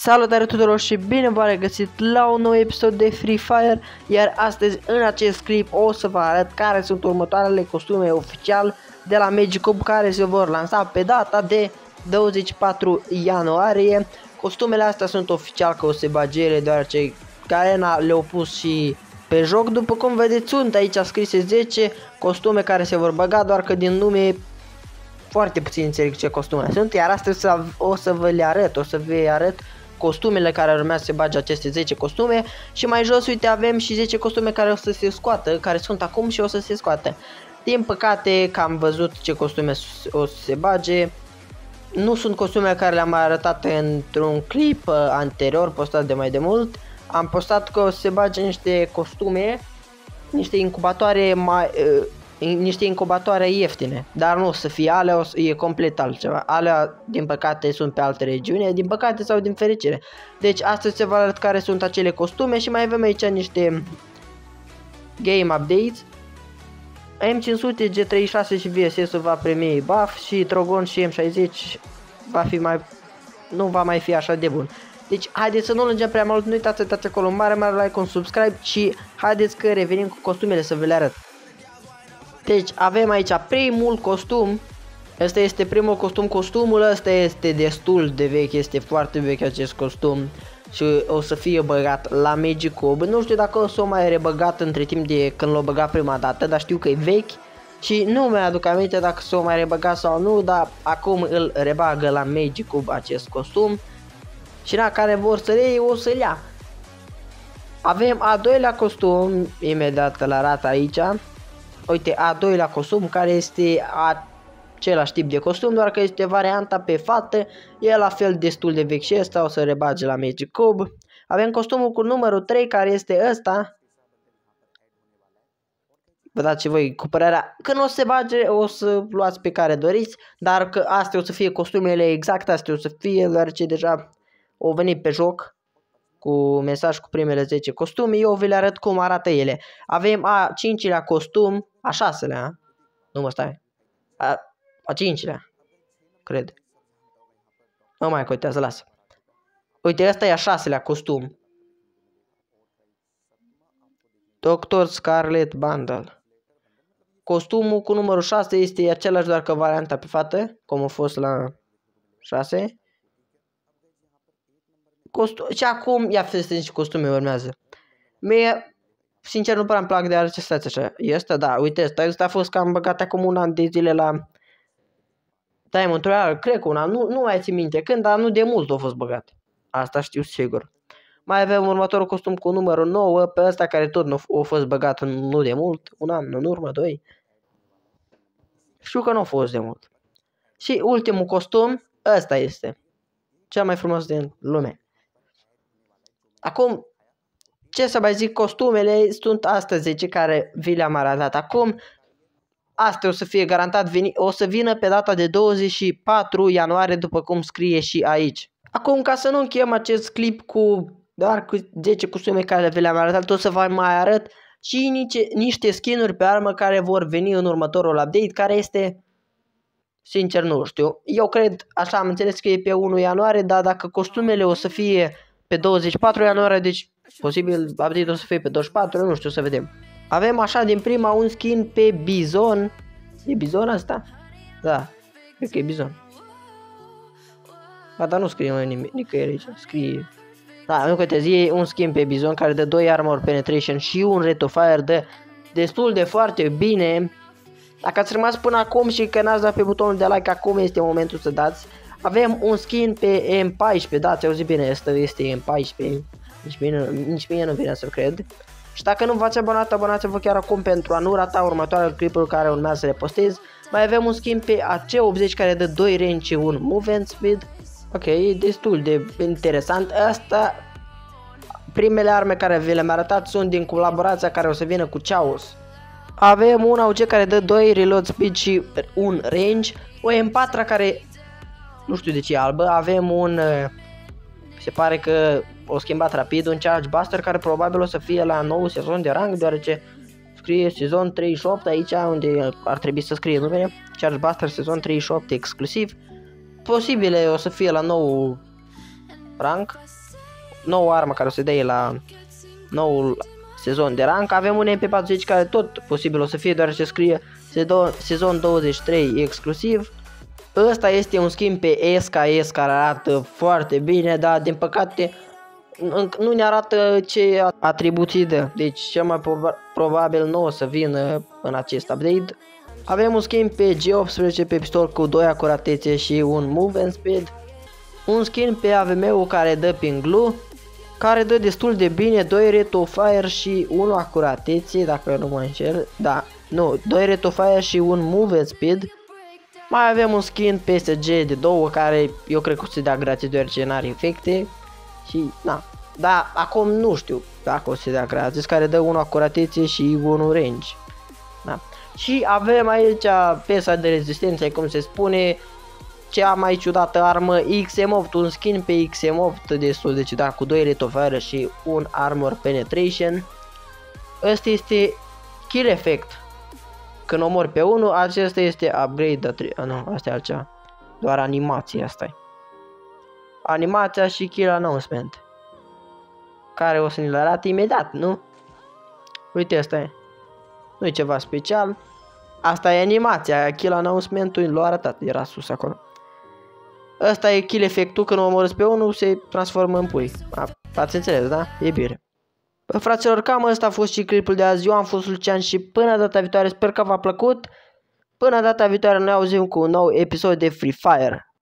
Salutare tuturor și bine v-am regăsit la un nou episod de Free Fire. Iar astăzi în acest clip o să vă arăt care sunt următoarele costume oficial de la Magic Cube care se vor lansa pe data de 24 ianuarie. Costumele astea sunt oficial că o să bage ele, deoarece Garena le-au pus și pe joc. După cum vedeți, sunt aici scrise 10 costume care se vor băga, doar că din nume foarte puțin înțeleg ce costume sunt. Iar astăzi o să vă le arăt costumele care urmează să se bage aceste 10 costume. Și mai jos, uite, avem și 10 costume care o să se scoată, care sunt acum și o să se scoată. Din păcate că am văzut ce costume o să se bage. Nu sunt costume care le-am mai arătat într-un clip anterior postat de mai de mult. Am postat că o să se bage niște costume, niște incubatoare ieftine, dar nu o să fie alea, e complet altceva. Alea din păcate sunt pe alte regiuni, din păcate sau din fericire. Deci astăzi se va arăt care sunt acele costume și mai avem aici niște game updates. M500, G36 și VSS va primi buff și Trogon și M60 nu va mai fi așa de bun. Deci haideți să nu lungem prea mult, nu uitați să dați acolo un mare like, un subscribe și haideți că revenim cu costumele să vă le arăt. Deci avem aici primul costum. Ăsta este primul costum. Costumul ăsta este destul de vechi, este foarte vechi acest costum și o să fie băgat la Magic Cube. Nu știu dacă o să o mai rebăgat între timp de când l-o băgat prima dată, dar știu că e vechi și nu mi-aduc aminte dacă s-o mai rebăgat sau nu, dar acum îl rebagă la Magic Cube acest costum. Și la care vor să le iei, o să-l ia. Avem a doilea costum, imediat îl arată aici. Uite, a doilea costum care este același tip de costum, doar că este varianta pe fată. E la fel destul de vechi și ăsta o să rebage la Magic Cube. Avem costumul cu numărul 3 care este ăsta. Vă dați și voi cu părerea. Când o să se bage o să luați pe care doriți, dar că astea o să fie costumele exact, astea o să fie, deoarece deja au venit pe joc cu mesaj cu primele 10 costume. Eu vi le arăt cum arată ele. Avem a 5-lea costum, a 6-lea, nu mă stai, a 5-lea, cred. Nu mai contează, lasă. Uite, ăsta e a 6-lea costum. Dr. Scarlet Bundle. Costumul cu numărul 6 este același, doar că varianta pe fată, cum a fost la 6. Și acum, ia feste și costume urmează. Mie, sincer, nu prea îmi plac de acestea așa. E ăsta, da, uite, ăsta a fost cam băgat acum un an de zile la Diamond Royale, cred că un an, nu mai țin minte când, dar nu de mult a fost băgat. Asta știu sigur. Mai avem următorul costum cu numărul 9, pe ăsta care tot nu a fost băgat nu de mult, un an în urmă, 2. Știu că nu a fost de mult. Și ultimul costum, ăsta este cel mai frumos din lume. Acum, ce să mai zic, costumele sunt astea 10 care vi le-am arătat acum. Astea o să fie garantat, o să vină pe data de 24 ianuarie, după cum scrie și aici. Acum, ca să nu încheiem acest clip doar cu 10 costume care vi le-am arătat, o să vă mai arăt și niște skin-uri pe armă care vor veni în următorul update, care este, sincer, nu știu. Eu cred, așa am înțeles că e pe 1 ianuarie, dar dacă costumele o să fie pe 24 ianuarie, deci posibil update o să fie pe 24, nu știu, să vedem. Avem așa din prima un skin pe Bizon. E Bizon asta? Da, cred că e Bizon. Ba, dar nu scrie nicăieri aici, scrie. Da, nu contează, e un skin pe Bizon care dă 2 armor penetration și un rate of fire, dă destul de foarte bine. Dacă ați rămas până acum și că n-ați dat pe butonul de like, acum este momentul să dați. Avem un skin pe M14, da, ți-au zis bine, ăsta este M14, nici mie nu vine să cred. Și dacă nu v-ați abonat, abonați-vă chiar acum pentru a nu rata următoarele clipuri care urmează să le postez. Mai avem un skin pe AC80 care dă 2 range și 1 movement speed. Ok, e destul de interesant. Asta, primele arme care vi le-am arătat sunt din colaborația care o să vină cu Chaos. Avem un AUG care dă 2 reload speed și 1 range. O M4 care nu știu de ce e albă. Avem se pare că o schimbat rapid, un Charge Buster care probabil o să fie la nou sezon de rang, deoarece scrie sezon 38 aici unde ar trebui să scrie numele. Charge Buster sezon 38 exclusiv. Posibile o să fie la nou rank. Noua armă care o să dea la noul sezon de rank. Avem un MP40 care tot posibil o să fie, deoarece scrie sezon 23 exclusiv. Ăsta este un skin pe SKS care arată foarte bine, dar din păcate nu ne arată ce atribuții dă. Deci cel mai probabil nu o să vină în acest update. Avem un skin pe G18 pe pistol cu 2 acuratețe și un move and speed. Un skin pe AVM-ul care dă pin glue, care dă destul de bine 2 rate of fire și 1 acuratețe, dacă nu mă înșel. Da, nu, 2 rate of fire și un move and speed. Mai avem un skin PSG de 2 care eu cred că o să dea gratis deoarece n-are efecte. Și na, da, acum nu știu dacă o să dea gratis, care dă 1 acuratețe și 1 range. Da. Și avem aici piesa de rezistență, cum se spune, cea mai ciudată armă XM8, un skin pe XM8 destul de ciudat cu 2 rate of fire și un armor penetration. Ăsta este kill effect. Când omori pe unul, acesta este upgrade, nu, asta e altceva. Doar animația asta e. Animația și kill announcement. Care o să ne-l arate imediat, nu? Uite, asta e. Nu e ceva special. Asta e animația, kill announcement-ul l-a arătat, era sus acolo. Asta e kill efectul, când omorâți pe unul se transformă în pui. Ați înțeles, da? E bine. Bă, fraților, cam ăsta a fost și clipul de azi. Eu am fost Lucian și până data viitoare sper că v-a plăcut. Până data viitoare ne auzim cu un nou episod de Free Fire.